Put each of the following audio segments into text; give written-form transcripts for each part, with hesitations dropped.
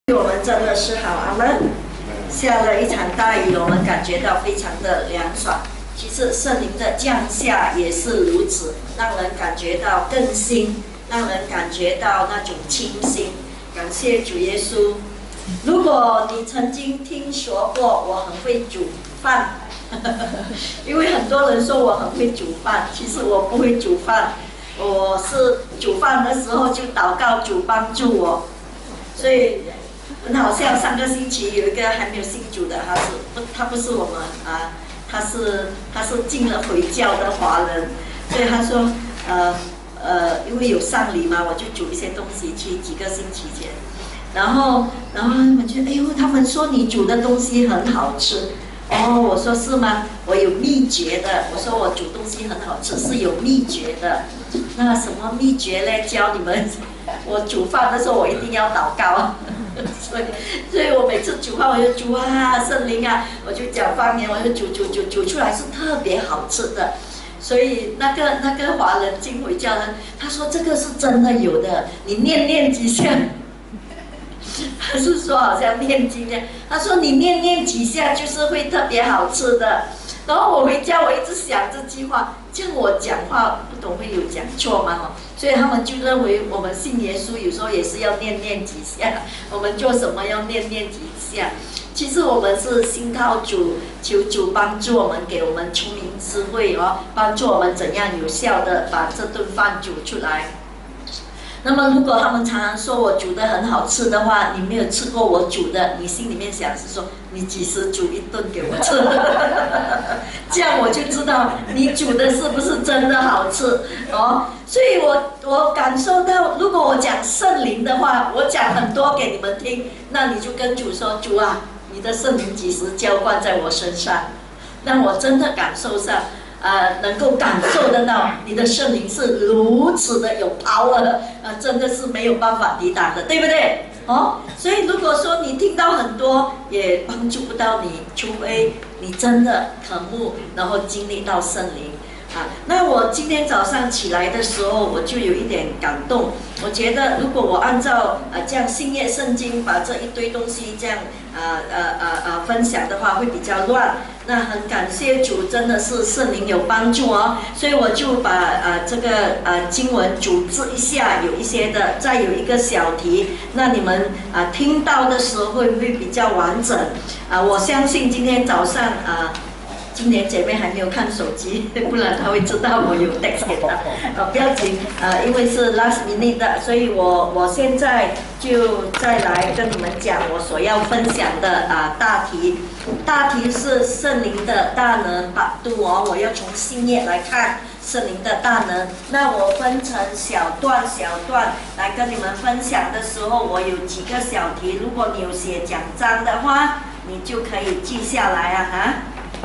我们真的是好，阿门。下了一场大雨，我们感觉到非常的凉爽。其实圣灵的降下也是如此，让人感觉到更新，让人感觉到那种清新。感谢主耶稣。如果你曾经听说过我很会煮饭，因为很多人说我很会煮饭，其实我不会煮饭。我是煮饭的时候就祷告主帮助我，所以很好笑。上个星期有一个还没有信主的，他不是我们啊，他是进了回教的华人，所以他说因为有丧礼嘛，我就煮一些东西去几个星期前，然后他们就哎呦，他们说你煮的东西很好吃。哦，我说是吗？我有秘诀的。我说我煮东西很好吃，是有秘诀的。那什么秘诀呢？教你们。我煮饭的时候，我一定要祷告。所以我每次煮饭，我就煮啊，圣灵啊，我就讲方言，我就煮出来是特别好吃的。所以那个华人进回教呢，他说这个是真的有的，你念几下。他是说好像念经一样，他说你念几下就是会特别好吃的。然后我回家我一直想这句话，这样我讲话不懂会有讲错吗？所以他们就认为我们信耶稣有时候也是要念几下，我们做什么要念几下。其实我们是信靠主，求主帮助我们，给我们聪明智慧哦，帮助我们怎样有效的把这顿饭煮出来。那么如果他们常常说我煮的很好吃的话，你没有吃过我煮的，你心里面想是说你几时煮一顿给我吃这样我就知道你煮的是不是真的好吃哦。所以我感受到，如果我讲圣灵的话，我讲很多给你们听，那你就跟主说，主啊，你的圣灵几时浇灌在我身上，让我真的感受上能够感受得到你的圣灵是如此的有 power， 真的是没有办法抵挡的，对不对？哦，所以如果说你听到很多，也帮助不到你，除非你真的渴慕，然后经历到圣灵。那我今天早上起来的时候，我就有一点感动。我觉得如果我按照这样新约圣经把这一堆东西这样分享的话，会比较乱。那很感谢主，真的是圣灵有帮助哦，所以我就把这个经文组织一下，有一些的，再有一个小题，那你们听到的时候会不会比较完整？我相信今天早上今年姐妹还没有看手机，不然她会知道我有 text 给她。不要紧，因为是 last minute 的，所以我现在就再来跟你们讲我所要分享的大题。大题是圣灵的大能把度哦，我要从新约来看圣灵的大能。那我分成小段来跟你们分享的时候，我有几个小题，如果你有写讲章的话，你就可以记下来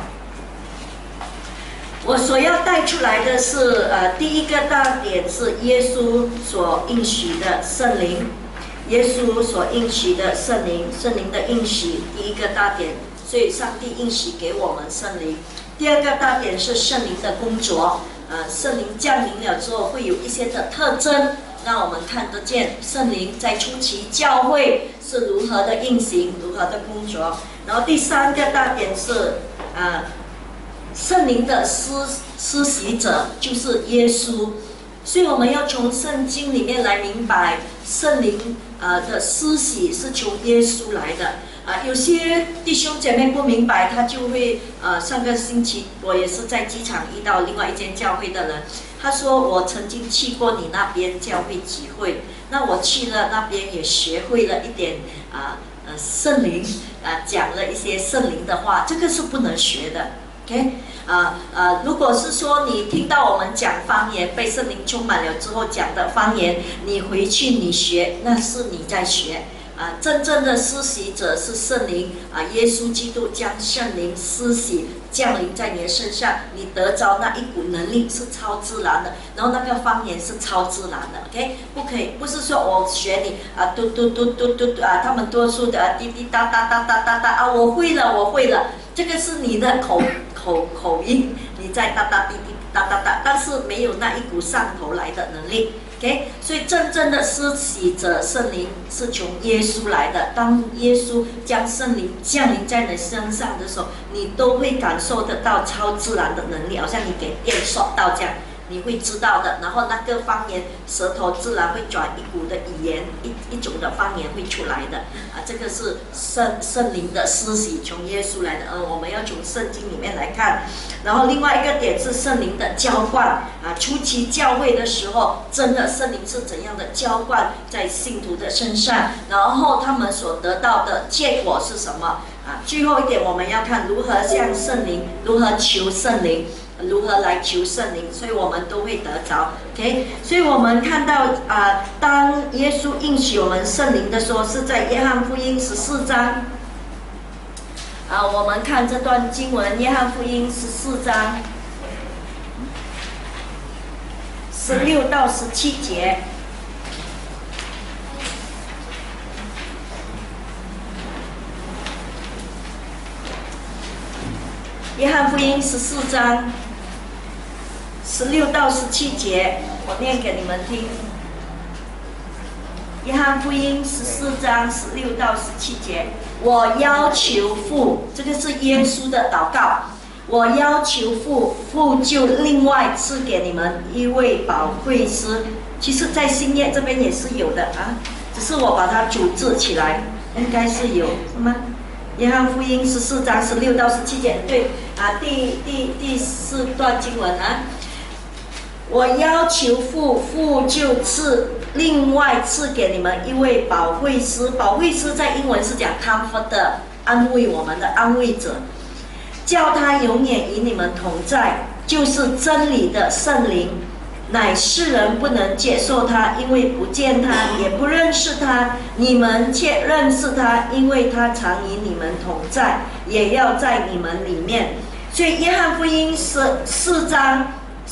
我所要带出来的是，第一个大点是耶稣所应许的圣灵，耶稣所应许的圣灵，圣灵的应许，第一个大点，所以上帝应许给我们圣灵。第二个大点是圣灵的工作，圣灵降临了之后会有一些的特征，让我们看得见圣灵在初期教会是如何的运行，如何的工作。然后第三个大点是圣灵的施洗者就是耶稣，所以我们要从圣经里面来明白圣灵的施洗是从耶稣来的。有些弟兄姐妹不明白，他就会上个星期我也是在机场遇到另外一间教会的人，他说我曾经去过你那边教会集会，那我去了那边也学会了一点圣灵讲了一些圣灵的话，这个是不能学的。OK， 如果是说你听到我们讲方言，被圣灵充满了之后讲的方言，你回去你学，那是你在学。真正的施洗者是圣灵耶稣基督将圣灵施洗降临在你的身上，你得着那一股能力是超自然的，然后那个方言是超自然的 ，OK， 不可以，不是说我学你嘟嘟嘟嘟嘟他们多数的滴滴答答答答答答我会了，这个是你的口音，你在哒哒滴滴哒哒哒，但是没有那一股上头来的能力。 OK， 所以真正的施洗者圣灵是从耶稣来的。当耶稣将圣灵降临在你身上的时候，你都会感受得到超自然的能力，好像你给电刷到这样，你会知道的。然后那个方言，舌头自然会转一股的语言，一种的方言会出来的。这个是圣灵的施洗，从耶稣来的。我们要从圣经里面来看。然后另外一个点是圣灵的浇灌初期教会的时候，真的圣灵是怎样的浇灌在信徒的身上，然后他们所得到的结果是什么最后一点我们要看如何向圣灵，如何求圣灵，如何来求圣灵，所以我们都会得着。OK， 所以我们看到当耶稣应许我们圣灵的时候，是在约翰福音14章。我们看这段经文，约翰福音14章16到17节。约翰福音14章16到17节，我念给你们听。约翰福音14章16到17节，我要求父，这个是耶稣的祷告。我要求父，父就另外赐给你们一位保惠师。其实，在新约这边也是有的只是我把它组织起来，应该是有，是吗？约翰福音14章16到17节，对第4段经文我要求父，父就另外赐给你们一位保惠师。保惠师在英文是讲 comforter， 安慰我们的安慰者，叫他永远与你们同在，就是真理的圣灵。乃世人不能接受他，因为不见他，也不认识他。你们却认识他，因为他常与你们同在，也要在你们里面。所以约翰福音14章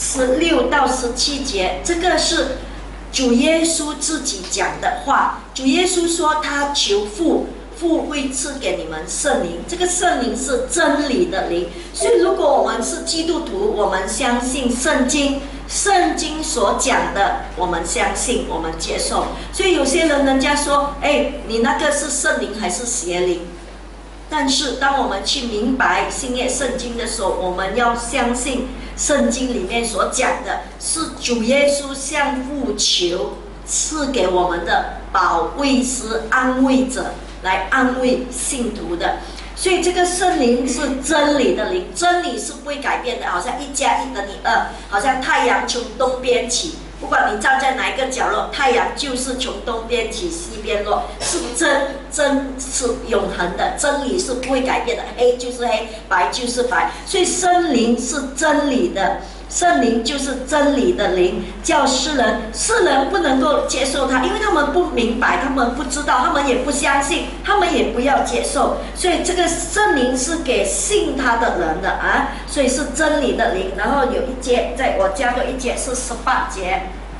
16到17节，这个是主耶稣自己讲的话。主耶稣说他求父，父会赐给你们圣灵，这个圣灵是真理的灵。所以如果我们是基督徒，我们相信圣经所讲的，我们相信，我们接受。所以有些人家说你那个是圣灵还是邪灵？但是当我们去明白新约圣经的时候，我们要相信圣经里面所讲的是主耶稣向父求赐给我们的保惠师、安慰者，来安慰信徒的。所以这个圣灵是真理的灵，真理是不会改变的，好像1+1等于2，好像太阳从东边起，不管你站在哪一个角落，太阳就是从东边起西边落，是真是永恒的，真理是不会改变的，黑就是黑，白就是白。所以圣灵是真理的，圣灵就是真理的灵，叫世人不能够接受它，因为他们不明白，他们不知道，他们也不相信，他们也不要接受。所以这个圣灵是给信他的人的所以是真理的灵。然后有一节，我加多一节是18节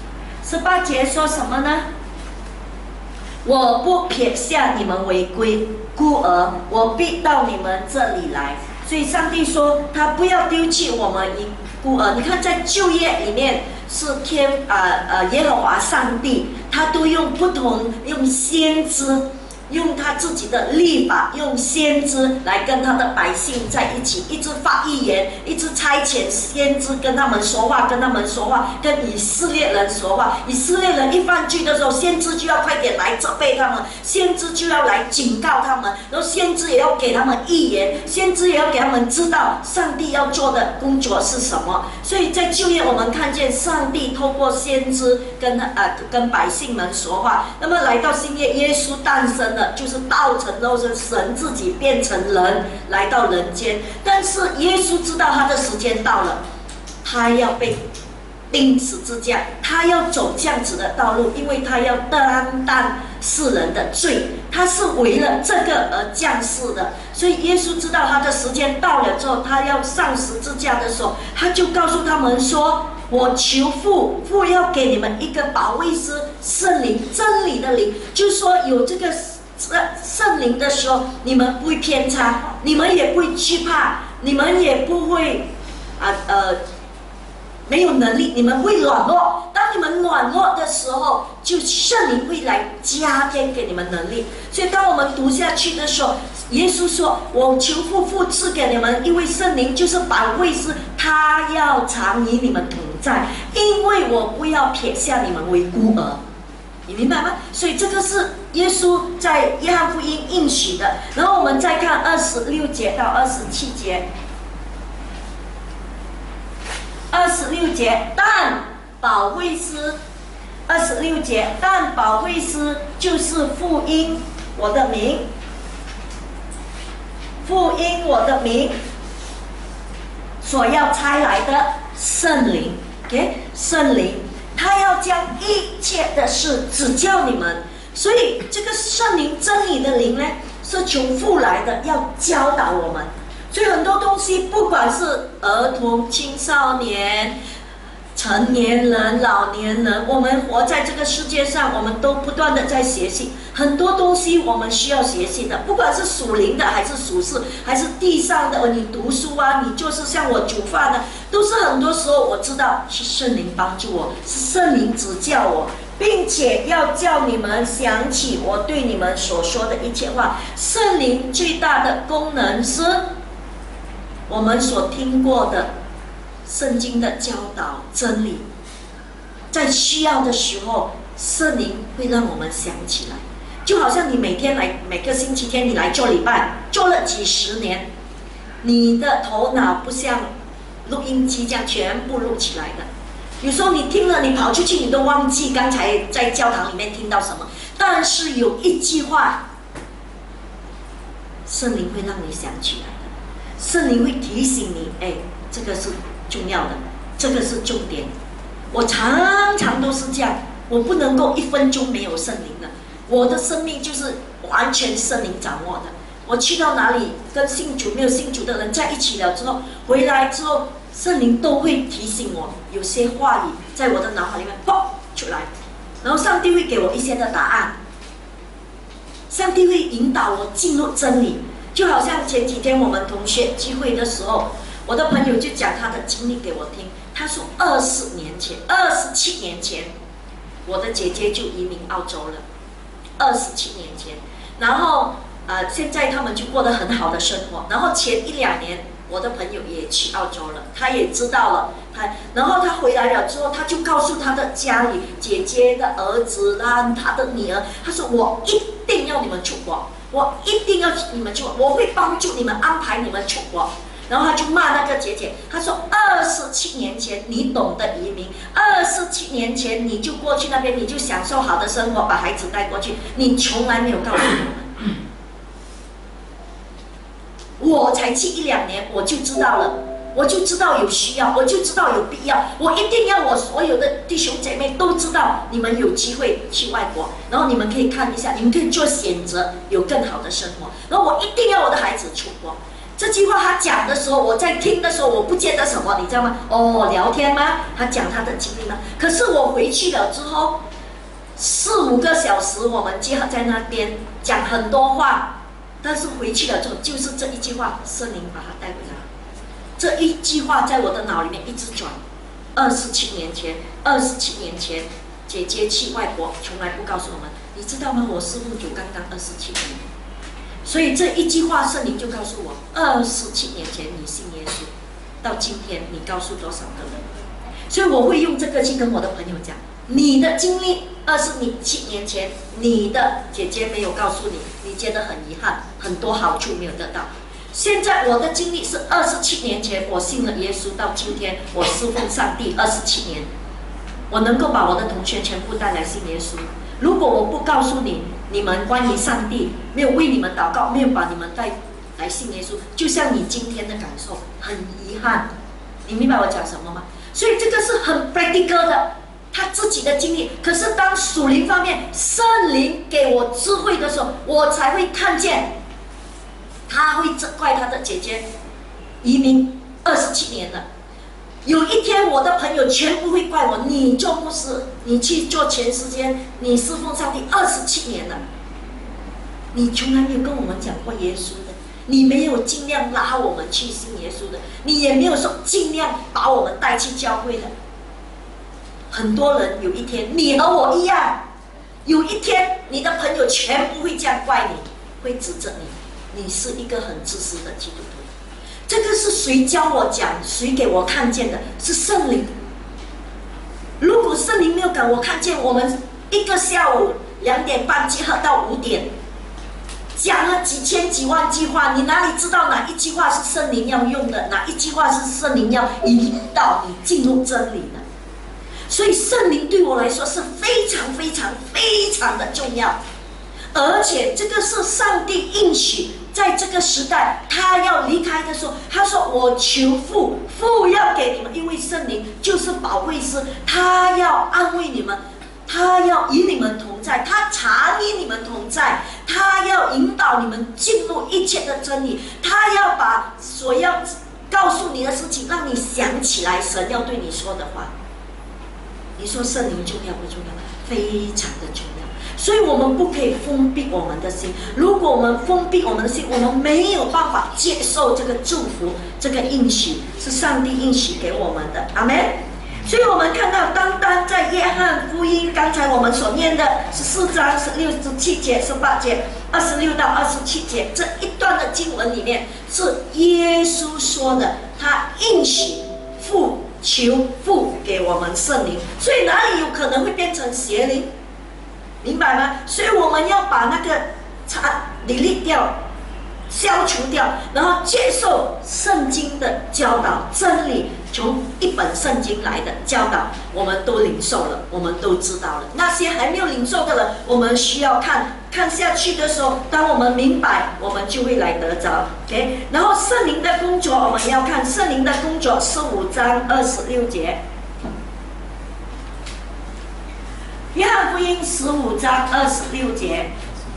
，18节说什么呢？我不撇下你们为孤儿，我必到你们这里来。所以上帝说他不要丢弃我们孤儿。你看在旧约里面是耶和华上帝，他都用先知，用他自己的律法，用先知来跟他的百姓在一起，一直发预言，一直差遣先知跟他们说话，跟以色列人说话。以色列人一犯罪的时候，先知就要快点来责备他们，先知就要来警告他们，然后先知也要给他们预言，先知也要给他们知道上帝要做的工作是什么。所以在旧约我们看见上帝透过先知跟百姓们说话。那么来到新约，耶稣诞生了，就是道成肉身，神自己变成人来到人间。但是耶稣知道他的时间到了，他要被钉十字架，他要走这样子的道路，因为他要担当世人的罪，他是为了这个而降世的。所以耶稣知道他的时间到了之后，他要上十字架的时候，他就告诉他们说，我求父，父要给你们一个保惠师，圣灵，真理的灵，就是说有这个圣灵的时候，你们不会偏差，你们也不会惧怕，你们也不会没有能力，你们会软弱。当当你们软弱的时候，就圣灵会来加添给你们能力。所以当我们读下去的时候，耶稣说：“我求父赐给你们，因为圣灵就是保惠师，他要常与你们同在，因为我不要撇下你们为孤儿。”你明白吗？所以这个是耶稣在约翰福音应许的。然后我们再看26节到27节。26节，但保惠师，26节，但保惠师就是福音我的名，福音我的名所要差来的圣灵，OK， 圣灵。他要将一切的事指教你们，所以这个圣灵真理的灵呢，是从父来的，要教导我们。所以很多东西，不管是儿童、青少年、成年人、老年人，我们活在这个世界上，我们都不断的在学习很多东西，我们需要学习的，不管是属灵的还是属世，还是地上的。你读书啊，你就是像我煮饭的，都是很多时候我知道是圣灵帮助我，是圣灵指教我，并且要叫你们想起我对你们所说的一切话。圣灵最大的功能是我们所听过的圣经的教导真理，在需要的时候，圣灵会让我们想起来。就好像你每天来，每个星期天你来做礼拜，做了几十年，你的头脑不像录音机这样全部录起来的。有时候你听了，你跑出去，你都忘记刚才在教堂里面听到什么。但是有一句话，圣灵会让你想起来的，圣灵会提醒你，哎，这个是重要的，这个是重点。我常常都是这样，我不能够1分钟没有圣灵的。我的生命就是完全圣灵掌握的。我去到哪里，跟信主没有信主的人在一起了之后，回来之后，圣灵都会提醒我，有些话语在我的脑海里面砰出来，然后上帝会给我一些的答案，上帝会引导我进入真理。就好像前几天我们同学聚会的时候，我的朋友就讲他的经历给我听。他说27年前，我的姐姐就移民澳洲了。27年前，然后现在他们就过得很好的生活。然后前1、2年，我的朋友也去澳洲了，他也知道了，然后他回来了之后，他就告诉他的家里姐姐的儿子啦，他的女儿，他说我一定要你们出国，我一定要你们出国，我会帮助你们安排你们出国。然后他就骂那个姐姐，他说27年前你懂得移民，27年前你就过去那边，你就享受好的生活，把孩子带过去，你从来没有告诉我们。我才去1、2年，我就知道了，我就知道有需要，我就知道有必要，我一定要我所有的弟兄姐妹都知道，你们有机会去外国，然后你们可以看一下，你们可以做选择，有更好的生活。然后我一定要我的孩子出国。这句话他讲的时候，我在听的时候，我不觉得什么，你知道吗？聊天吗？他讲他的经历吗？可是我回去了之后，4、5个小时，我们就在那边讲很多话，但是回去了之后，就是这一句话，圣灵把他带回来。这一句话在我的脑里面一直转。27年前，姐姐去外国，从来不告诉我们，你知道吗？我师父主刚刚27年。所以这一句话，圣灵就告诉我，27年前你信耶稣，到今天你告诉多少个人？所以我会用这个去跟我的朋友讲，你的经历27年前，你的姐姐没有告诉你，你觉得很遗憾，很多好处没有得到。现在我的经历是27年前我信了耶稣，到今天我侍奉上帝27年，我能够把我的同学全部带来信耶稣。如果我不告诉你们关于上帝，没有为你们祷告，没有把你们带来信耶稣，就像你今天的感受，很遗憾。你明白我讲什么吗？所以这个是很 practical 的，他自己的经历。可是当属灵方面，圣灵给我智慧的时候，我才会看见，他会责怪他的姐姐移民27年了。有一天我的朋友全部会怪我，你做牧师，你去做全时间，你侍奉上帝27年了，你从来没有跟我们讲过耶稣的，你没有尽量拉我们去信耶稣的，你也没有说尽量把我们带去教会的。 很多人有一天，你和我一样，有一天你的朋友全部会这样怪你，会指责你，你是一个很自私的基督徒。这个是谁教我讲，谁给我看见的？是圣灵。如果圣灵没有给我看见，我们一个下午2点半集合到5点，讲了几千几万句话，你哪里知道哪一句话是圣灵要用的，哪一句话是圣灵要引导你进入真理的？所以圣灵对我来说是非常非常非常的重要，而且这个是上帝应许，在这个时代他要离开的时候，他说我求父，父要给你们，因为圣灵就是保惠师，他要安慰你们，他要与你们同在，他常与你们同在，他要引导你们进入一切的真理，他要把所要告诉你的事情让你想起来神要对你说的话。你说圣灵重要不重要？非常的重要。所以我们不可以封闭我们的心，如果我们封闭我们的心，我们没有办法接受这个祝福，这个应许是上帝应许给我们的。阿们。所以我们看到单单在约翰福音刚才我们所念的14章16、17节、18节、26到27节这一段的经文里面，是耶稣说的，他应许父，求父给我们圣灵，所以哪里有可能会变成邪灵？明白吗？所以我们要把那个delete掉，消除掉，然后接受圣经的教导真理，从一本圣经来的教导，我们都领受了，我们都知道了。那些还没有领受的人，我们需要看下去的时候，当我们明白，我们就会来得着。OK， 然后圣灵的工作，我们要看圣灵的工作15章26节。约翰福音15章26节。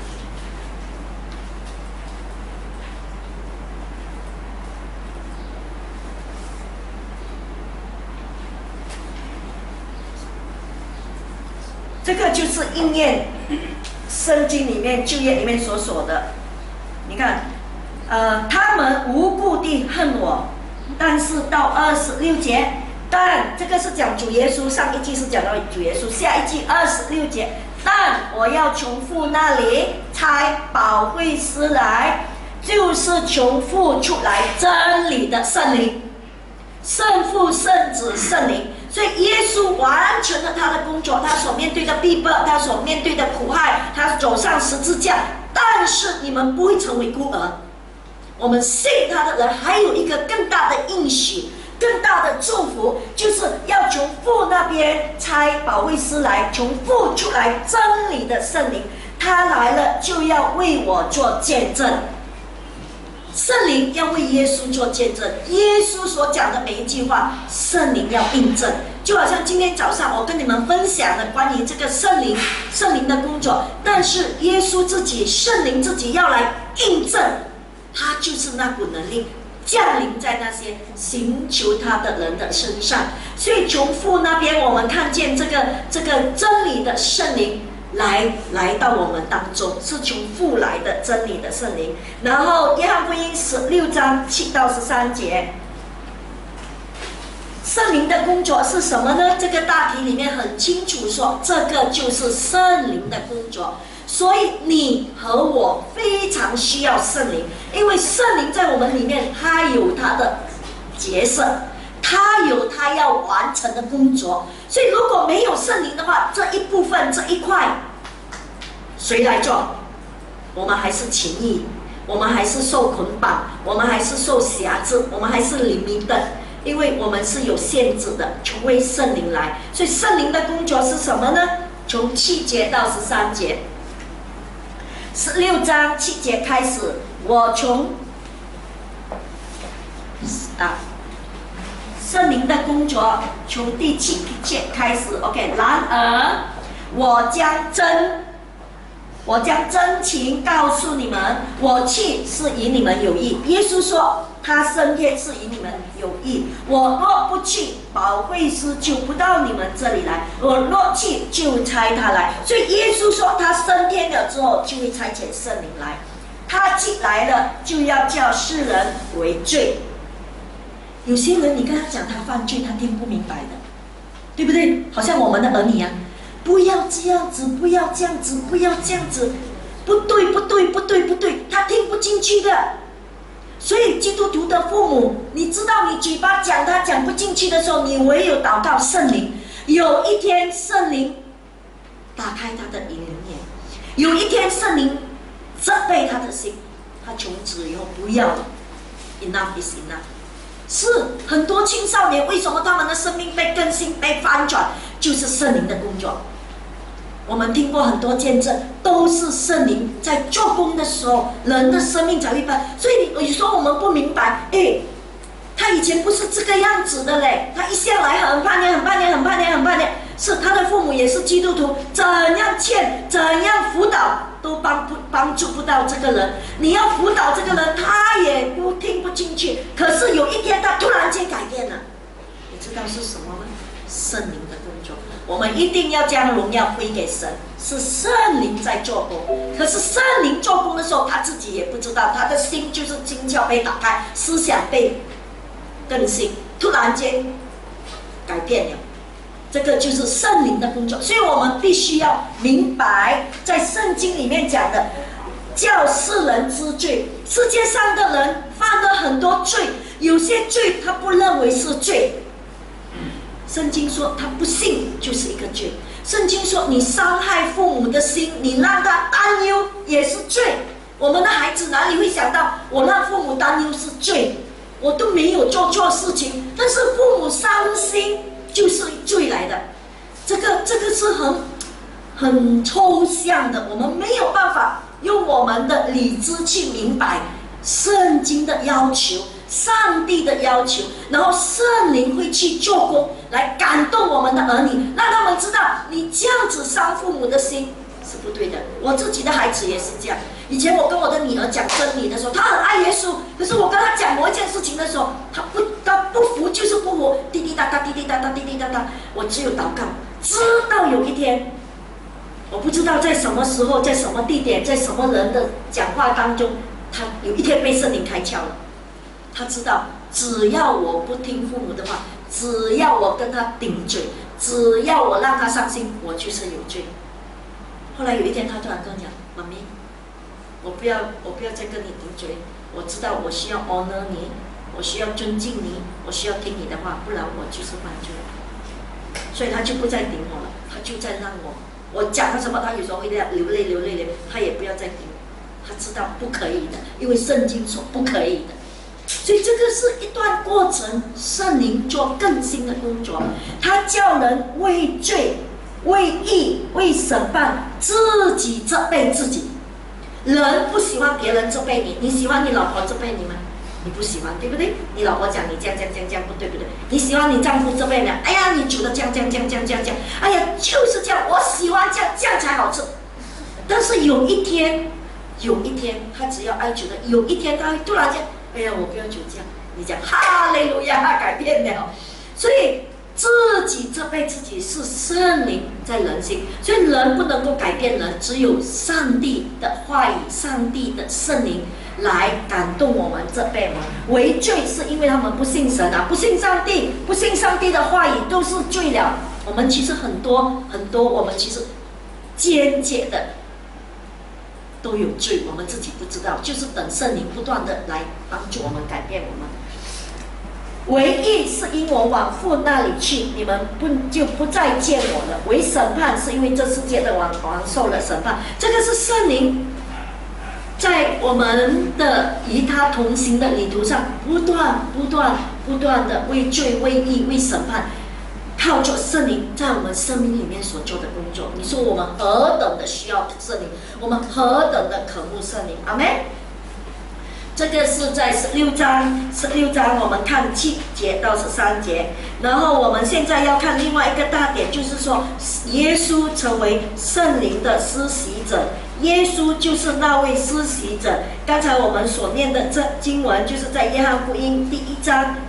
这个就是应验圣经里面旧约里面所说的。你看，他们无故地恨我，但是到26节。但这个是讲主耶稣，上一句是讲到主耶稣，下一句26节，但我要从父那里差保惠师来，就是从父出来真理的圣灵，圣父、圣子、圣灵。所以耶稣完成了他的工作，他所面对的逼迫，他所面对的苦害，他走上十字架。但是你们不会成为孤儿，我们信他的人还有一个更大的应许，更大的祝福，就是要从父那边差保惠师来，从父出来真理的圣灵，他来了就要为我做见证。圣灵要为耶稣做见证，耶稣所讲的每一句话，圣灵要印证。就好像今天早上我跟你们分享的关于这个圣灵的工作，但是耶稣自己，圣灵自己要来印证，他就是那股能力降临在那些寻求他的人的身上。所以从父那边，我们看见这个真理的圣灵来到我们当中，是从父来的真理的圣灵。然后约翰福音16章7到13节，圣灵的工作是什么呢？这个大题里面很清楚说，这个就是圣灵的工作。所以你和我非常需要圣灵，因为圣灵在我们里面，他有他的角色，他有他要完成的工作。所以如果没有圣灵的话，这一部分这一块谁来做？我们还是情欲，我们还是受捆绑，我们还是受辖制，我们还是灵明的，因为我们是有限制的，除非圣灵来。所以圣灵的工作是什么呢？从7节到13节，16章7节开始，我从圣灵的工作从第7节开始。OK， 然而我将真情告诉你们，我去是与你们有益。耶稣说他升天是与你们有益，我若不去，保惠师就不到你们这里来，我若去就差他来。所以耶稣说他升天了之后就会差遣圣灵来，他既来了就要叫世人为罪。有些人你跟他讲他犯罪，他听不明白的。 对不对？好像我们的儿女啊，不要这样子，不要这样子，不要这样子，不对，不对，不对，不对，他听不进去的。所以基督徒的父母，你知道你嘴巴讲他讲不进去的时候，你唯有祷告圣灵。有一天圣灵打开他的灵眼，有一天圣灵责备他的心，他从此以后不要了。Enough is enough。是很多青少年为什么他们的生命被更新、被翻转，就是圣灵的工作。我们听过很多见证，都是圣灵在做工的时候，人的生命才会翻。所以有时候我们不明白，他以前不是这个样子的嘞，他一向来很叛逆，很叛逆，很叛逆，很叛逆。是他的父母也是基督徒，怎样劝，怎样辅导，都帮助不到这个人。你要辅导这个人，他也不听不进去。可是有一天，他突然间改变了，你知道是什么吗？圣灵的工作。我们一定要将荣耀归给神，是圣灵在做工。可是圣灵做工的时候，他自己也不知道，他的心就是经窍被打开，思想被更新，突然间改变了。这个就是圣灵的工作，所以我们必须要明白，在圣经里面讲的，叫世人知罪。世界上的人犯了很多罪，有些罪他不认为是罪。圣经说他不信就是一个罪。圣经说你伤害父母的心，你让他担忧也是罪。我们的孩子哪里会想到我让父母担忧是罪？我都没有做错事情，但是父母伤心就是罪来的。这个是很抽象的，我们没有办法用我们的理智去明白圣经的要求，上帝的要求，然后圣灵会去做工来感动我们的儿女，让他们知道你这样子伤父母的心是不对的。我自己的孩子也是这样。以前我跟我的女儿讲真理的时候，她很爱耶稣，可是我跟她讲某一件事情的时候，她不服就是不服，滴滴答答，滴滴答答，滴滴答答。我只有祷告，直到有一天，我不知道在什么时候，在什么地点，在什么人的讲话当中，她有一天被圣灵开窍了。她知道，只要我不听父母的话，只要我跟他顶嘴，只要我让他伤心，我就是有罪。后来有一天，他突然跟我讲：“妈咪，我不要再跟你顶嘴，我知道我需要 honor 你，我需要尊敬你，我需要听你的话，不然我就是犯罪。”所以他就不再顶我了，他就在让我讲他什么，他有时候会流泪，他也不要再顶我，他知道不可以的，因为圣经说不可以的。所以这个是一段过程，圣灵做更新的工作，他叫人为罪、为义、为审判，自己责备自己。人不喜欢别人责备你，你喜欢你老婆责备你吗？你不喜欢，对不对？你老婆讲你这样不对不对？你喜欢你丈夫责备你，哎呀，你煮的这样，哎呀，就是这样，我喜欢这样才好吃。但是有一天，他只要爱主的，有一天他会突然间，哎呀，我不要煮这样，你讲哈利路亚，他改变了。所以自己责备自己是圣灵在人心，所以人不能够改变人，只有上帝的话语、上帝的圣灵来感动我们、责备我们。为罪是因为他们不信神啊，不信上帝，不信上帝的话语都是罪了。我们其实很多，我们其实间接的都有罪，我们自己不知道，就是等圣灵不断的来帮助我们、改变我们。为义是因我往父那里去，你们就不再见我了。为审判是因为这世界的王受了审判。这个是圣灵在我们的与他同行的旅途上，不断的为罪、为义、为审判，靠着圣灵在我们生命里面所做的工作。你说我们何等的需要圣灵，我们何等的渴慕圣灵。阿们。这个是在16章我们看7节到13节，然后我们现在要看另外一个大点，就是说耶稣成为圣灵的施洗者，耶稣就是那位施洗者。刚才我们所念的这经文就是在约翰福音第1章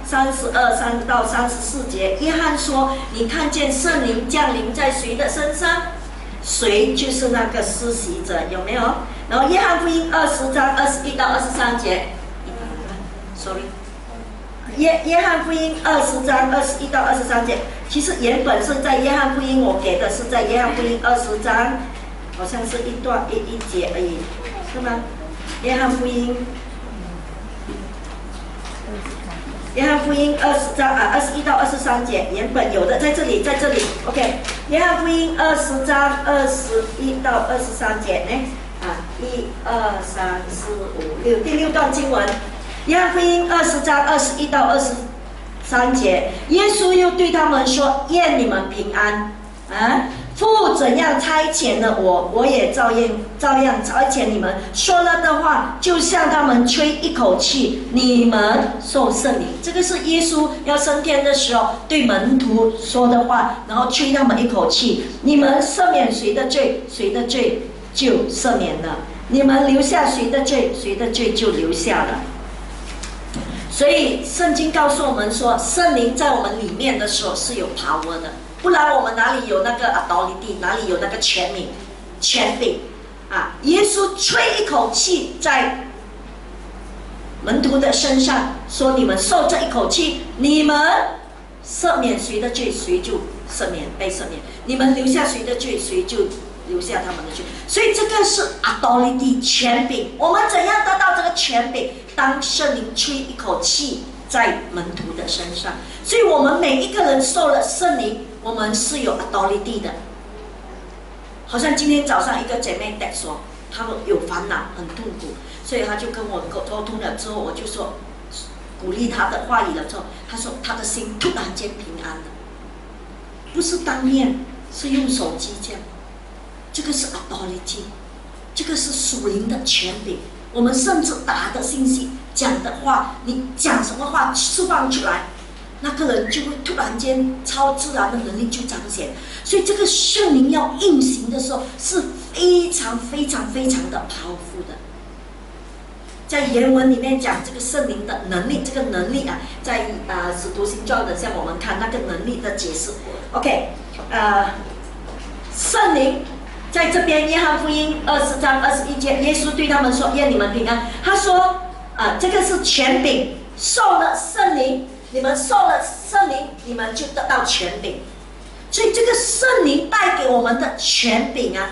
32到34节，约翰说：“你看见圣灵降临在谁的身上，谁就是那个施洗者。”有没有？然后约翰福音20章21到23节，sorry， 约翰福音20章21到23节，其实原本是在约翰福音，我给的是在约翰福音20章，好像是一段一节而已，是吗？约翰福音20章21到23节，原本有的在这里，OK。约翰福音20章21到23节呢，1、2、3、4、5、6，第6段经文。约翰福音20章21到23节，耶稣又对他们说：“愿你们平安啊！父怎样差遣了我，我也照样差遣你们。说了的话，就像他们吹一口气，你们受圣灵。”这个是耶稣要升天的时候对门徒说的话，然后吹他们一口气，你们赦免谁的罪，谁的罪就赦免了；你们留下谁的罪，谁的罪就留下了。所以圣经告诉我们说，圣灵在我们里面的时候是有 power 的，不然我们哪里有那个 authority， 哪里有那个权柄啊？耶稣吹一口气在门徒的身上，说：“你们受这一口气，你们赦免谁的罪，谁就被赦免；你们留下谁的罪，谁就留下他们的罪。”所以这个是 authority 权柄。我们怎样得到这个权柄？当圣灵吹一口气在门徒的身上，所以我们每一个人受了圣灵，我们是有 authority 的。好像今天早上一个姐妹在说，她们有烦恼，很痛苦，所以她就跟我沟通了之后，我就说鼓励她的话语了之后，她说她的心突然间平安了，不是当面，是用手机这样。这个是 authority， 这个是属灵的权柄。我们甚至打的信息、讲的话，你讲什么话释放出来，那个人就会突然间超自然的能力就彰显。所以这个圣灵要运行的时候，是非常非常非常的powerful的。在原文里面讲这个圣灵的能力，这个能力啊，在使徒行传的像我们看那个能力的解释。OK， 圣灵。在这边，约翰福音20章21节，耶稣对他们说：“愿你们平安。”他说：“这个是权柄，受了圣灵，你们受了圣灵，你们就得到权柄。所以这个圣灵带给我们的权柄啊，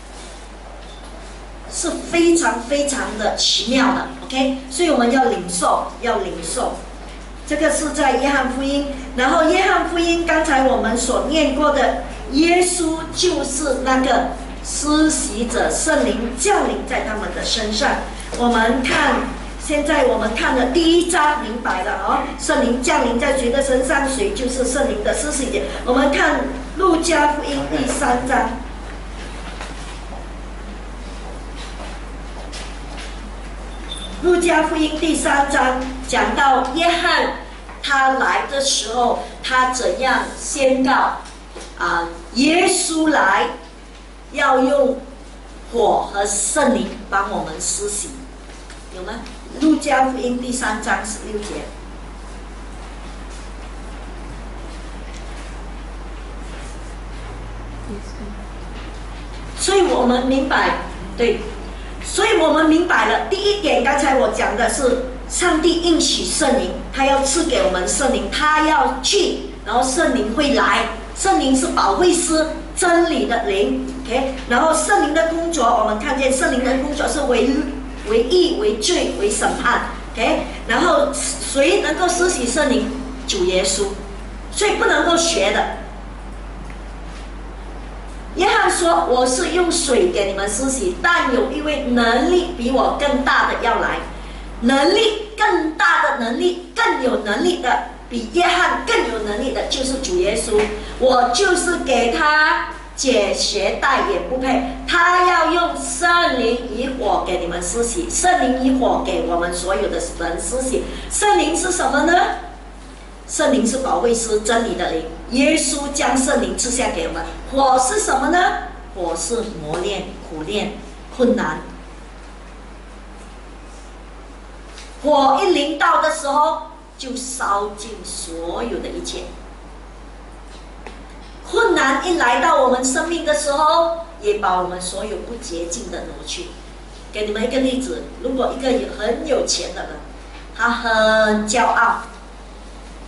是非常非常的奇妙的。OK， 所以我们要领受，要领受。这个是在约翰福音，然后约翰福音刚才我们所念过的，耶稣就是那个施洗者，圣灵降临在他们的身上。我们看，现在我们看了第1章，明白了哦，圣灵降临在谁的身上，谁就是圣灵的施洗者。我们看路加福音第3章。路加福音第3章讲到约翰他来的时候，他怎样宣告耶稣来要用火和圣灵帮我们施洗，有吗？路加福音第3章16节。所以我们明白，对，所以我们明白了。第一点，刚才我讲的是上帝应许圣灵，他要赐给我们圣灵，他要去，然后圣灵会来。圣灵是保惠师，真理的灵 ，OK。然后圣灵的工作，我们看见圣灵的工作是为义、为罪、为审判 ，OK。然后谁能够施洗圣灵？主耶稣，所以不能够学的。约翰说：“我是用水给你们施洗，但有一位能力比我更大的要来，能力更大的能力，更有能力的。”比约翰更有能力的就是主耶稣，我就是给他解鞋带也不配。他要用圣灵以火给你们施洗，圣灵以火给我们所有的人施洗。圣灵是什么呢？圣灵是保惠师，真理的灵。耶稣将圣灵赐下给我们。火是什么呢？火是磨练、苦练、困难。火一临到的时候，就烧尽所有的一切。困难一来到我们生命的时候，也把我们所有不洁净的挪去。给你们一个例子，如果一个很有钱的人，他很骄傲，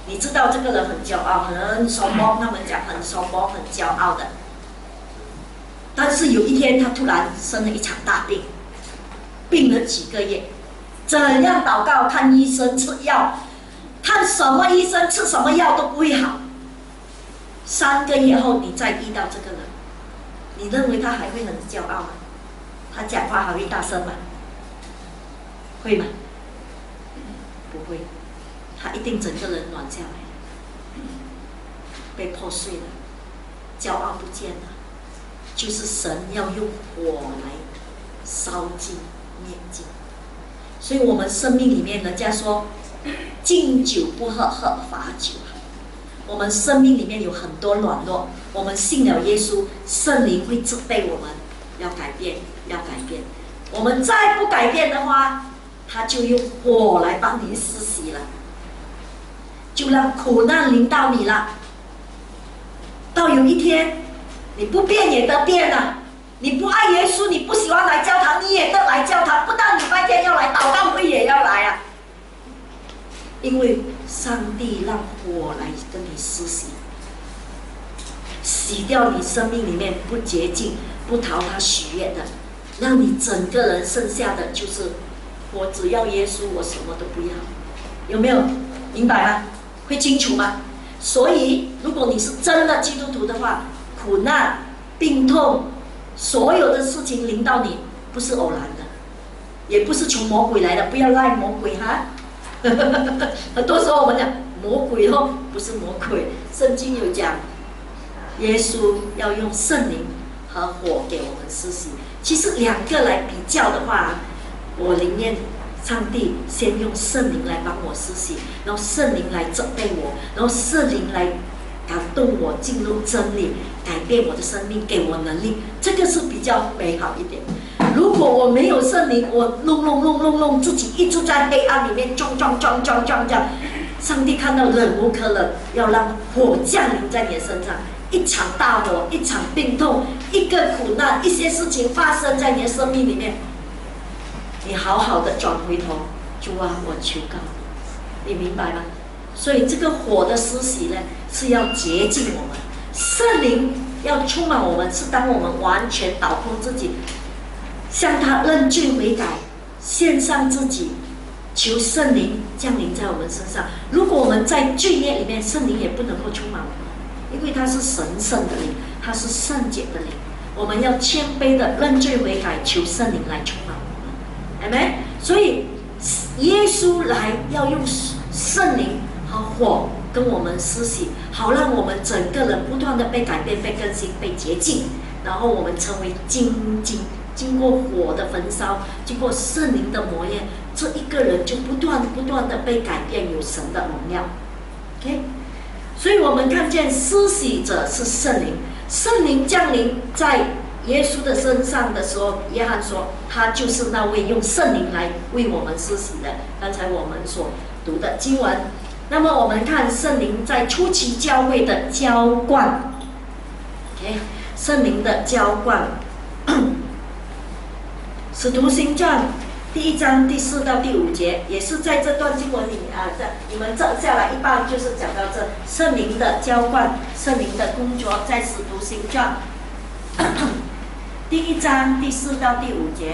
你知道这个人很骄傲，很怂包，他们讲很怂包，很骄傲的。但是有一天他突然生了一场大病，病了几个月，怎样祷告、看医生、吃药，看什么医生吃什么药都不会好。3个月后你再遇到这个人，你认为他还会很骄傲吗？他讲话还会大声吗？会吗？不会，他一定整个人软下来，被破碎了，骄傲不见了。就是神要用火来烧尽灭尽。所以我们生命里面，人家说敬酒不喝，喝罚酒。我们生命里面有很多软弱，我们信了耶稣，圣灵会责备我们要改变，要改变。我们再不改变的话，他就用火来帮你施洗了，就让苦难临到你了。到有一天，你不变也得变了。你不爱耶稣，你不喜欢来教堂，你也得来教堂。不但礼拜天要来，祷告会也要来啊。因为上帝让火来跟你施洗，洗掉你生命里面不洁净、不讨他喜悦的，让你整个人剩下的就是我只要耶稣，我什么都不要。有没有明白吗？会清楚吗？所以，如果你是真的基督徒的话，苦难、病痛，所有的事情临到你，不是偶然的，也不是从魔鬼来的，不要赖魔鬼哈。很多时候我们讲魔鬼哦，不是魔鬼，圣经有讲，耶稣要用圣灵和火给我们施洗。其实两个来比较的话，我宁愿上帝先用圣灵来帮我施洗，然后圣灵来责备我，然后圣灵来感动我进入真理，改变我的生命，给我能力，这个是比较美好一点。如果我没有圣灵，我弄自己一直在黑暗里面撞，上帝看到忍无可忍，要让火降临在你的身上，一场大火，一场病痛，一个苦难，一些事情发生在你的生命里面，你好好的转回头，主啊，我求告你，你明白吗？所以这个火的施洗呢，是要洁净我们，圣灵要充满我们，是当我们完全倒空自己，向他认罪悔改，献上自己，求圣灵降临在我们身上。如果我们在罪孽里面，圣灵也不能够充满我们，因为他是神圣的灵，他是圣洁的灵。我们要谦卑的认罪悔改，求圣灵来充满我们，阿们。所以耶稣来要用圣灵和火跟我们施洗，好让我们整个人不断的被改变、被更新、被洁净，然后我们成为精进。经过火的焚烧，经过圣灵的磨练，这一个人就不断的被改变，有神的荣耀。OK， 所以我们看见施洗者是圣灵，圣灵降临在耶稣的身上的时候，约翰说他就是那位用圣灵来为我们施洗的。刚才我们所读的经文，那么我们看圣灵在初期教会的浇灌。OK， 圣灵的浇灌。使徒行传第1章第4到第5节，也是在这段经文里你们这下来一半就是讲到这圣灵的浇灌、圣灵的工作，在使徒行传第1章第4到第5节。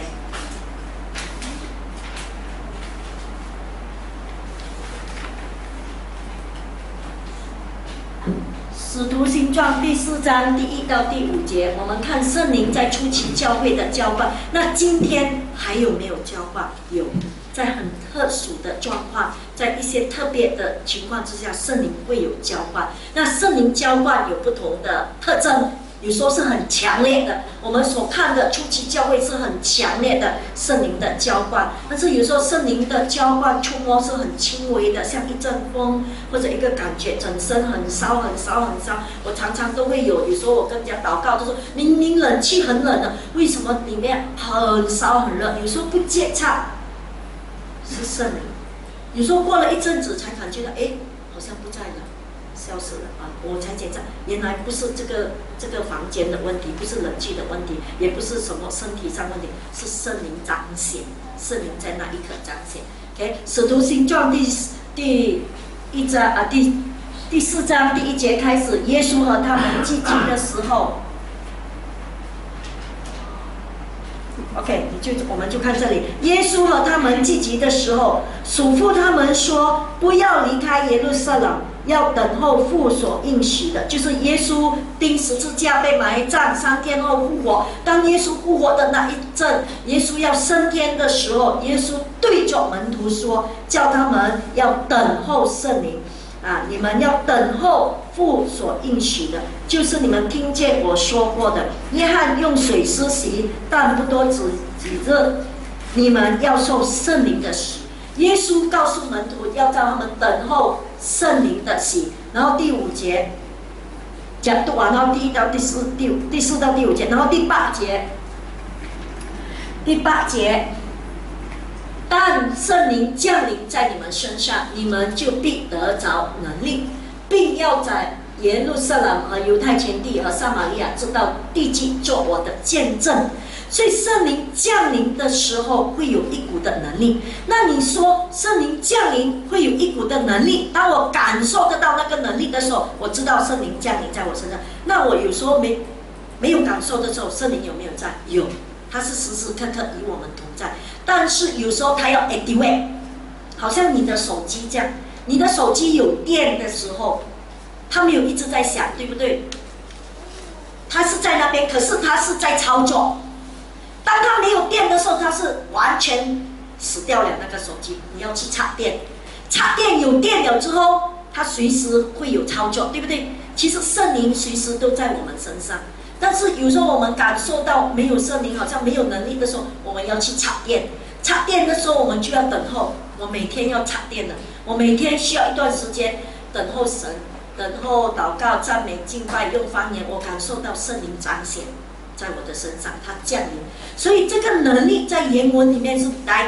使徒行传第4章第1到第5节，我们看圣灵在初期教会的浇灌。那今天还有没有浇灌？有，在很特殊的状况，在一些特别的情况之下，圣灵会有浇灌。那圣灵浇灌有不同的特征，有时候是很强烈的，我们所看的初期教会是很强烈的圣灵的浇灌，但是有时候圣灵的浇灌触摸是很轻微的，像一阵风或者一个感觉，整身很烧。我常常都会有时候我跟人家祷告，就说明明冷气很冷的，为什么里面很烧很热？有时候不接洽，是圣灵。有时候过了一阵子才感觉到，好像不在了。消失了啊！我才检查，原来不是这个房间的问题，不是冷气的问题，也不是什么身体上问题，是圣灵彰显，圣灵在那一刻彰显。OK， 使徒行传第1 第4章第1节开始，耶稣和他们聚集的时候。OK， 我们就看这里。耶稣和他们聚集的时候，嘱咐他们说：“不要离开耶路撒冷，要等候父所应许的，就是耶稣钉十字架被埋葬，3天后复活。当耶稣复活的那一阵，耶稣要升天的时候，耶稣对着门徒说，叫他们要等候圣灵。你们要等候父所应许的，就是你们听见我说过的。约翰用水施洗，但不多几日，你们要受圣灵的洗。”耶稣告诉门徒要叫他们等候圣灵的洗。然后第5节讲读完，然后第4到第5节，然后第8节。但圣灵降临在你们身上，你们就必得着能力，并要在耶路撒冷和犹太全地和撒玛利亚直到地极做我的见证。所以圣灵降临的时候会有一股的能力。那你说圣灵降临会有一股的能力，当我感受得到那个能力的时候，我知道圣灵降临在我身上。那我有时候没有感受的时候，圣灵有没有在？有，它是时时刻刻与我们同在。但是有时候它要 activate， 好像你的手机这样，你的手机有电的时候，它没有一直在响，对不对？它是在那边，可是它是在操作。当它没有电的时候，它是完全死掉了那个手机，你要去插电。插电有电了之后，它随时会有操作，对不对？其实圣灵随时都在我们身上。但是有时候我们感受到没有圣灵，好像没有能力的时候，我们要去插电。插电的时候，我们就要等候。我每天要插电的，我每天需要一段时间等候神，等候祷告、赞美、敬拜、用方言。我感受到圣灵彰显在我的身上，它降临。所以这个能力在原文里面是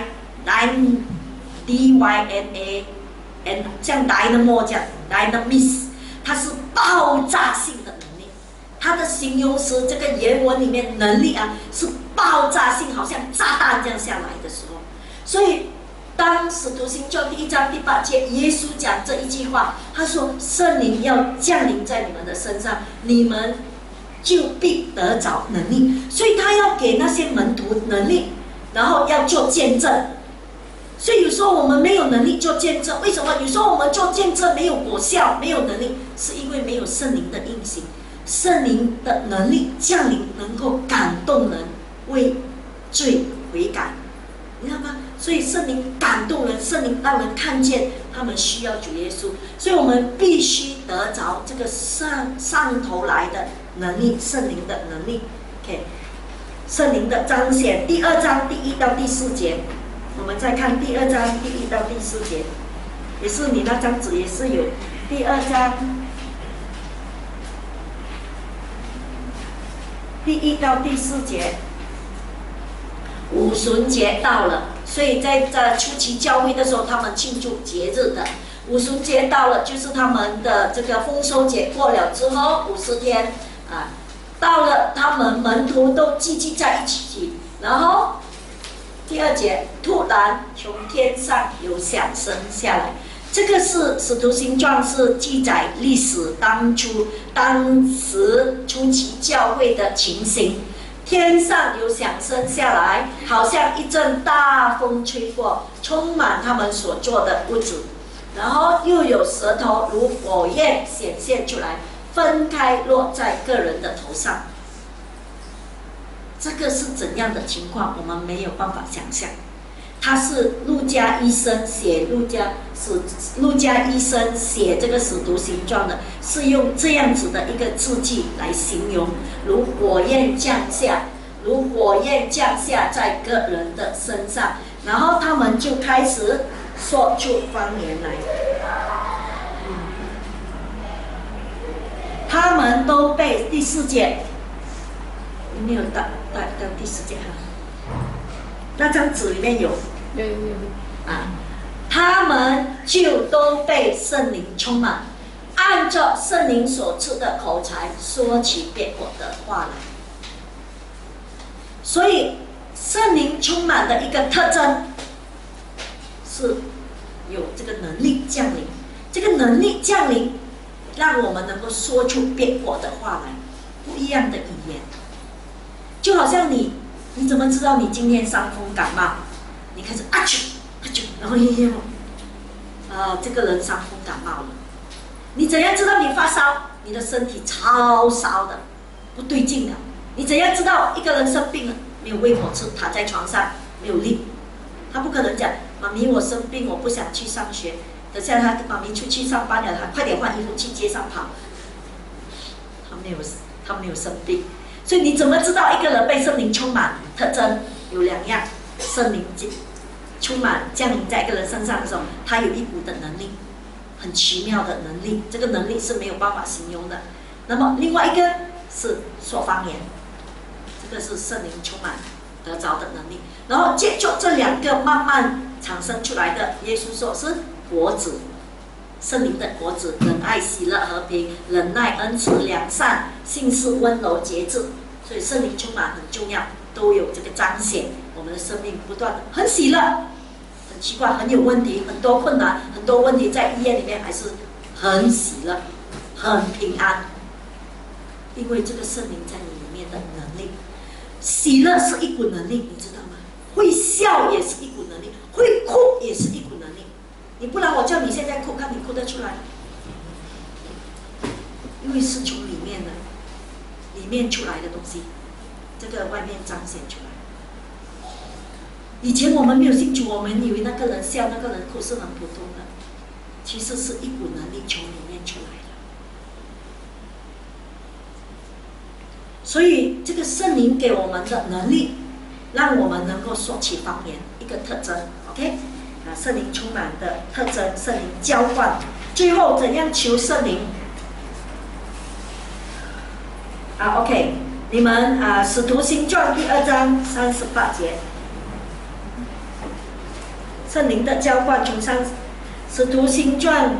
D-Y-N-A-N， 像 dynamo 这样 dynamis， 它是爆炸性的。它的形容词这个原文里面能力是爆炸性，好像炸弹这样下来的时候。所以当使徒行传第1章第8节耶稣讲这一句话，他说圣灵要降临在你们的身上，你们就必得着能力。所以他要给那些门徒能力，然后要做见证。所以有时候我们没有能力做见证，为什么？有时候我们做见证没有果效，没有能力，是因为没有圣灵的运行。圣灵的能力降临，能够感动人为罪悔改，你知道吗？所以圣灵感动人，圣灵让人看见他们需要主耶稣，所以我们必须得着这个上头来的能力，圣灵的能力。OK， 圣灵的彰显。第2章第1到第4节，我们再看第2章第1到第4节，也是你那张纸也是有第2章。第1到第4节，五旬节到了，所以在初期教会的时候，他们庆祝节日的。五旬节到了，就是他们的这个丰收节过了之后50天到了，他们门徒都聚集在一起，然后第2节，突然从天上有响声下来。这个是使徒行传，是记载历史当时初期教会的情形。天上有响声下来，好像一阵大风吹过，充满他们所坐的屋子。然后又有舌头如火焰显现出来，分开落在个人的头上。这个是怎样的情况？我们没有办法想象。他是路加医生写这个使徒行传的，是用这样子的一个字句来形容，如火焰降下在个人的身上，然后他们就开始说出方言来。他们都被第4节，没有到第4节那张纸里面有。他们就都被圣灵充满，按照圣灵所赐的口才说起别国的话来。所以圣灵充满的一个特征是有这个能力降临。 这个能力降临，让我们能够说出别国的话来，不一样的语言。就好像你怎么知道你今天伤风感冒？你开始啊啾啊啾，然后这个人伤风感冒了。你怎样知道你发烧？你的身体超烧的，不对劲了。你怎样知道一个人生病了？没有胃口吃，躺在床上没有力，他不可能讲妈咪我生病，我不想去上学。等下他妈咪出去上班了，他快点换衣服去街上跑。他没有生病，所以你怎么知道一个人被圣灵充满？特征有2样，圣灵充满降临在一个人身上的时候，他有一股的能力，很奇妙的能力，这个能力是没有办法形容的。那么另外一个是说方言，这个是圣灵充满得着的能力。然后借助这2个慢慢产生出来的，耶稣说是果子，圣灵的果子：仁爱、喜乐、和平、忍耐、恩慈、良善、信实、温柔、节制。所以圣灵充满很重要，都有这个彰显。我们的生命不断的很喜乐，很奇怪，很有问题，很多困难，很多问题在医院里面还是很喜乐，很平安，因为这个圣灵在你里面的能力。喜乐是一股能力，你知道吗？会笑也是一股能力，会哭也是一股能力。你不然我叫你现在哭，看你哭得出来？因为是从里面出来的东西，这个外面彰显出来。以前我们没有信主，我们以为那个人笑、那个人哭是很普通的，其实是一股能力从里面出来的。所以这个圣灵给我们的能力，让我们能够说起方言，一个特征。OK， 圣灵充满的特征，圣灵浇灌。最后怎样求圣灵？OK， 你们使徒行传第2章38节，圣灵的浇灌从使徒行传。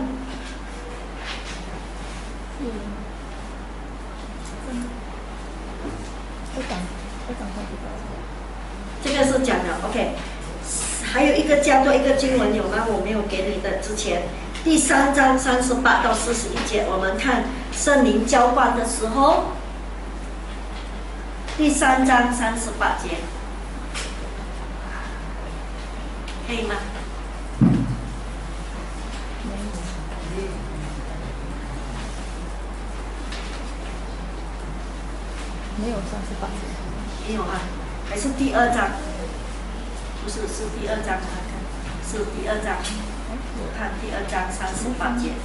这个是讲的 OK， 还有一个加多一个经文有吗？我没有给你的。之前第3章38到41节，我们看圣灵浇灌的时候，第3章38节，可以吗？ 没有38节， 没有啊。还是第2章？不是，是第2章，是第2章。我看第2章38节，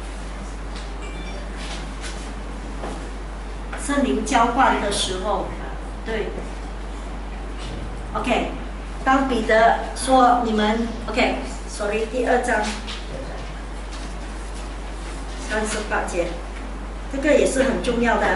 圣灵浇灌的时候，对 ，OK。当彼得说你们 OK，sorry， 第2章38节，这个也是很重要的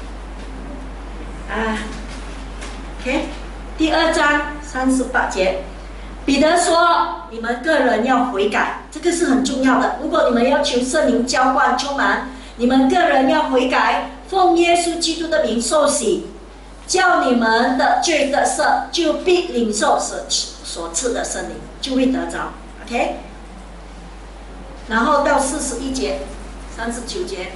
OK， 第2章38节，彼得说：“你们个人要悔改，这个是很重要的。如果你们要求圣灵浇灌充满，你们个人要悔改，奉耶稣基督的名受洗，叫你们的罪得赦，就必领受所赐的圣灵，就会得着。”OK， 然后到41节、39节。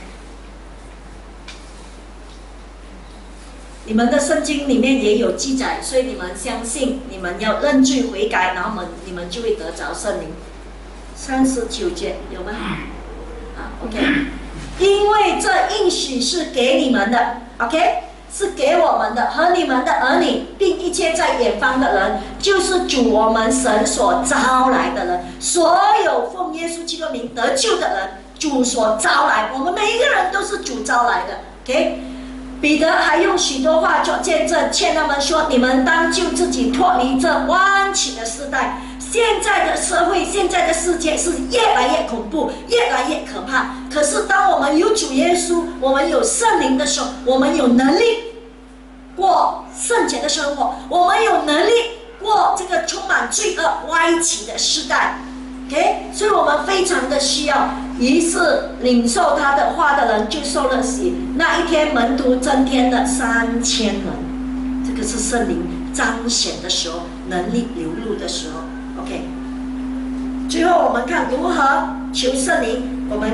你们的圣经里面也有记载，所以你们相信，你们要认罪悔改，然后你们就会得着圣灵。39节有吗？OK， 因为这应许是给你们的 ，OK， 是给我们的和你们的儿女，并一切在远方的人，就是主我们神所招来的人，所有奉耶稣基督名得救的人，主所招来，我们每一个人都是主招来的 ，OK。彼得还用许多话做见证，劝他们说：“你们当救自己，脱离这弯曲的时代。现在的社会，现在的世界是越来越恐怖，越来越可怕。可是，当我们有主耶稣，我们有圣灵的时候，我们有能力过圣洁的生活，我们有能力过这个充满罪恶、歪曲的时代。OK， 所以我们非常的需要。于是领受他的话的人就受了洗。那一天门徒增添了3000人，这个是圣灵彰显的时候，能力流露的时候。OK， 最后我们看如何求圣灵。我们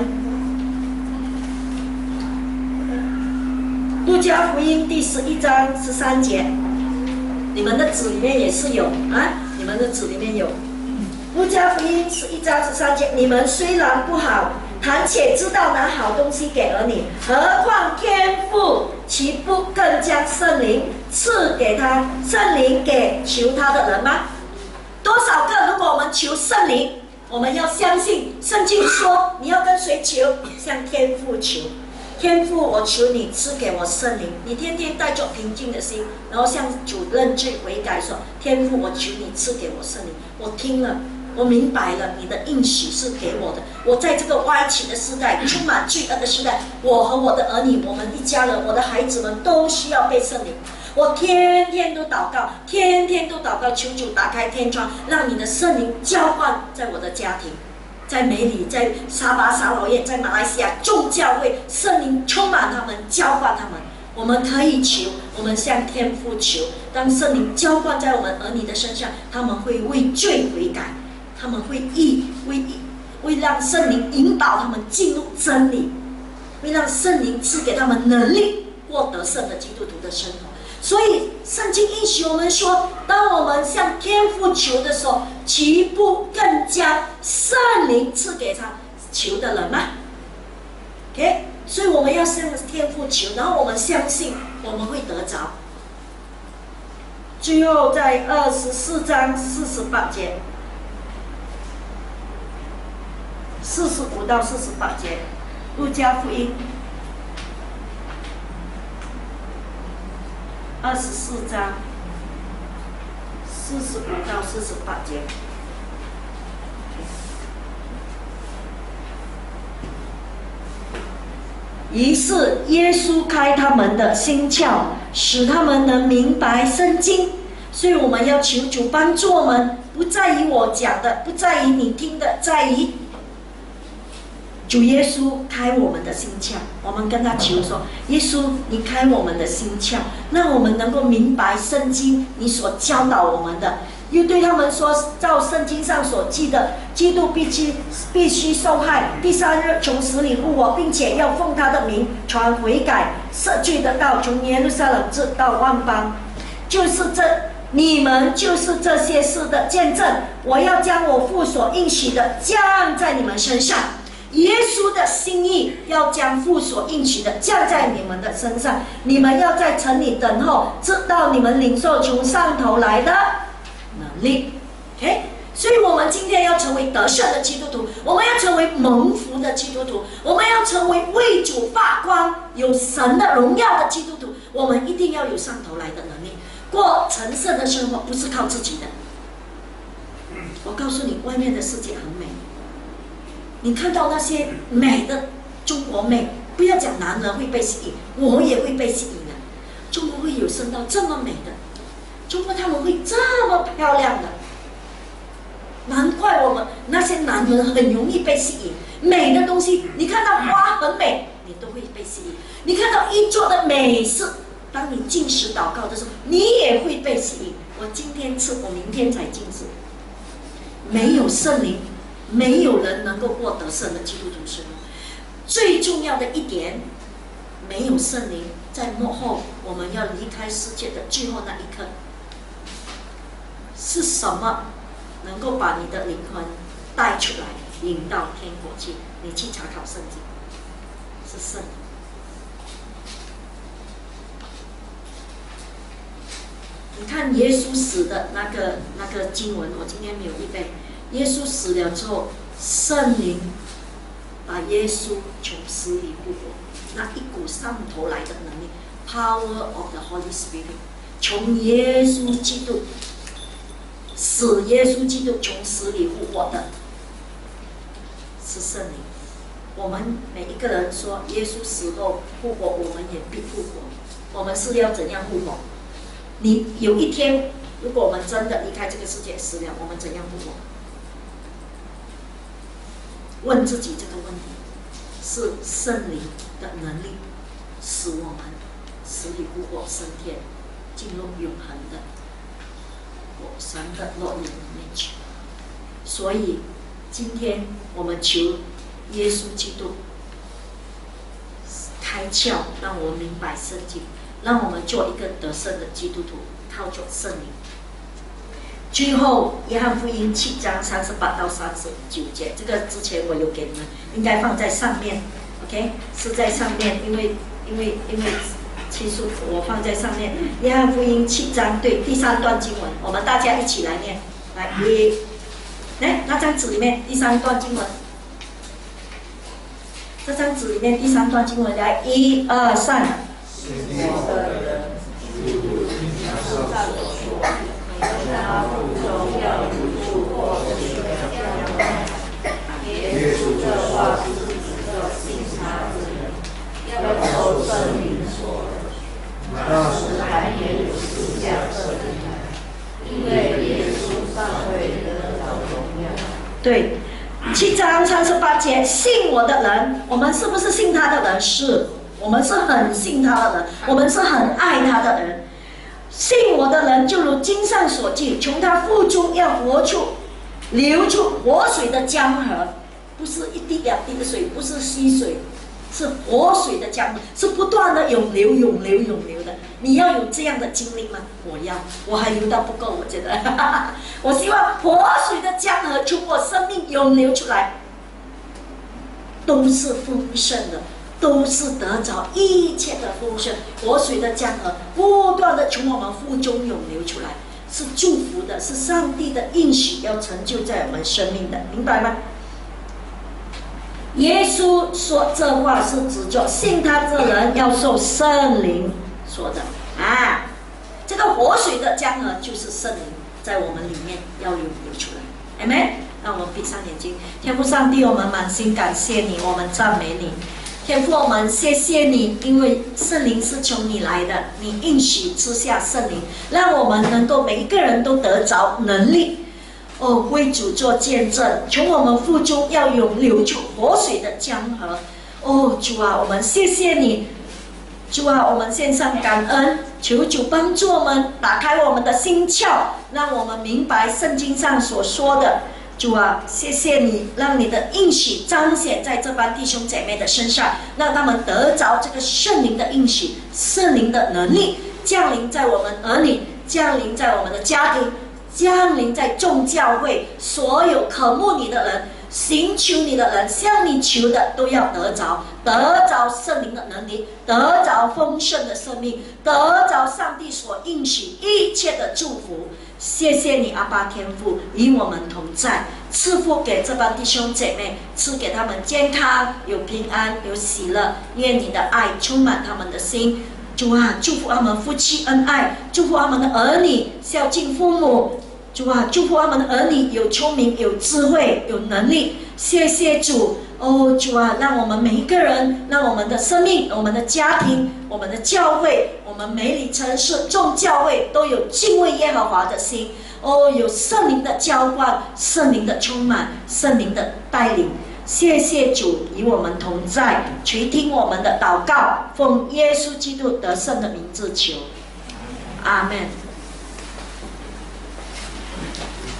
路加福音第11章13节，你们的纸里面也是有啊，你们的纸里面有。路加福音11章13节，你们虽然不好，谈且知道拿好东西给儿女，何况天父岂不更将圣灵赐给他？圣灵给求他的人吗？多少个？如果我们求圣灵，我们要相信圣经说，你要跟谁求？向天父求。天父，我求你赐给我圣灵。你天天带着平静的心，然后向主认罪悔改，说：天父，我求你赐给我圣灵。我听了，我明白了，你的应许是给我的。我在这个歪曲的时代，充满罪恶的时代，我和我的儿女，我们一家人，我的孩子们都需要被圣灵。我天天都祷告，天天都祷告，求主打开天窗，让你的圣灵浇灌在我的家庭，在美里，在沙巴沙劳越，在马来西亚众教会，圣灵充满他们，浇灌他们。我们可以求，我们向天父求，当圣灵浇灌在我们儿女的身上，他们会为罪悔改，他们会让圣灵引导他们进入真理，会让圣灵赐给他们能力，过得胜的基督徒的生活。所以圣经应许我们说，当我们向天父求的时候，岂不更将圣灵赐给他求的人吗 ？OK， 所以我们要向天父求，然后我们相信我们会得着。最后在24章48节，45到48节，路加福音24章45到48节。于是耶稣开他们的心窍，使他们能明白圣经。所以我们要求主帮助我们，不在于我讲的，不在于你听的，在于主耶稣开我们的心窍。我们跟他求说：耶稣，你开我们的心窍，让我们能够明白圣经你所教导我们的。又对他们说，照圣经上所记的，基督必须受害，第3日从死里复活，并且要奉他的名传悔改赦罪的道，从耶路撒冷直到万邦。你们就是这些事的见证。我要将我父所应许的降在你们身上。耶稣的心意要将父所应许的降在你们的身上。你们要在城里等候，直到你们领受从上头来的能力。 OK， 所以我们今天要成为得胜的基督徒，我们要成为蒙福的基督徒，我们要成为为主发光、有神的荣耀的基督徒。我们一定要有上头来的能力，过成圣的生活，不是靠自己的。我告诉你，外面的世界很美，你看到那些美的中国妹，不要讲男人会被吸引，我也会被吸引的。中国会有生到这么美的，中国他们会这么漂亮的，难怪我们那些男人很容易被吸引。美的东西，你看到花很美，你都会被吸引；你看到一桌的美食，当你禁食祷告的时候，你也会被吸引。我今天吃，我明天才禁食。没有圣灵，没有人能够过得胜的基督徒生活。最重要的一点，没有圣灵，在末后我们要离开世界的最后那一刻，是什么能够把你的灵魂带出来，引到天国去？你去查考圣经，是圣灵。你看耶稣死的那个经文，我今天没有预备。耶稣死了之后，圣灵把耶稣从死里复活，那一股上头来的能力 ，Power of the Holy Spirit， 从耶稣基督使耶稣基督从死里复活的，是圣灵。我们每一个人说，耶稣死后复活，我们也必复活。我们是要怎样复活？你有一天，如果我们真的离开这个世界死了，我们怎样复活？问自己这个问题，是圣灵的能力使我们死里复活升天，进入永恒的神的乐园里面去。所以今天我们求耶稣基督开窍，让我们明白圣经，让我们做一个得胜的基督徒，靠着圣灵。最后，约翰福音7章38到39节，这个之前我有给你们，应该放在上面 ，OK， 是在上面，因为其实我放在上面。约翰福音7章对第3段经文，我们大家一起来念，来，那张纸里面第3段经文，这张纸里面第3段经文，来，1、2、3。 耶稣这话是指着信他之人，要受圣灵所那时还没有赐下圣灵来，因为耶稣尚未得着荣耀。 对，7章38节，信我的人，我们是不是信他的人？是，我们是很信他的人，我们是很爱他的人。信我的人，就如经上所记，从他腹中要流出活水的江河，不是一滴两滴的水，不是溪水，是活水的江河，是不断的涌流的。你要有这样的经历吗？我要，我还流到不够，我觉得，我希望活水的江河从我生命涌流出来，都是丰盛的。都是得着一切的丰盛，活水的江河不断的从我们腹中涌流出来，是祝福的，是上帝的应许要成就在我们生命的，明白吗？耶稣说这话是指着信他这人要受圣灵说的啊，这个活水的江河就是圣灵在我们里面要涌流出来， Amen。 让我们闭上眼睛。天父上帝，我们满心感谢你，我们赞美你。天父，我们谢谢你，因为圣灵是从你来的，你应许赐下圣灵，让我们能够每一个人都得着能力，为主做见证，从我们腹中要涌流出活水的江河。主啊，我们谢谢你，主啊，我们献上感恩，求主帮助我们，打开我们的心窍，让我们明白圣经上所说的。主啊，谢谢你，让你的应许彰显在这班弟兄姐妹的身上，让他们得着这个圣灵的应许，圣灵的能力降临在我们儿女，降临在我们的家庭，降临在众教会，所有渴慕你的人，寻求你的人，向你求的都要得着圣灵的能力，得着丰盛的生命，得着上帝所应许一切的祝福。谢谢你，阿爸天父与我们同在，赐福给这帮弟兄姐妹，赐给他们健康，有平安，有喜乐。愿你的爱充满他们的心。主啊，祝福他们夫妻恩爱，祝福他们的儿女孝敬父母。主啊，祝福他们的儿女有聪明、有智慧、有能力。谢谢主。主啊，让我们每一个人，让我们的生命、我们的家庭、我们的教会、我们美里城市众教会都有敬畏耶和华的心。有圣灵的浇灌，圣灵的充满，圣灵的带领。谢谢主与我们同在，垂听我们的祷告，奉耶稣基督得胜的名字求，阿们。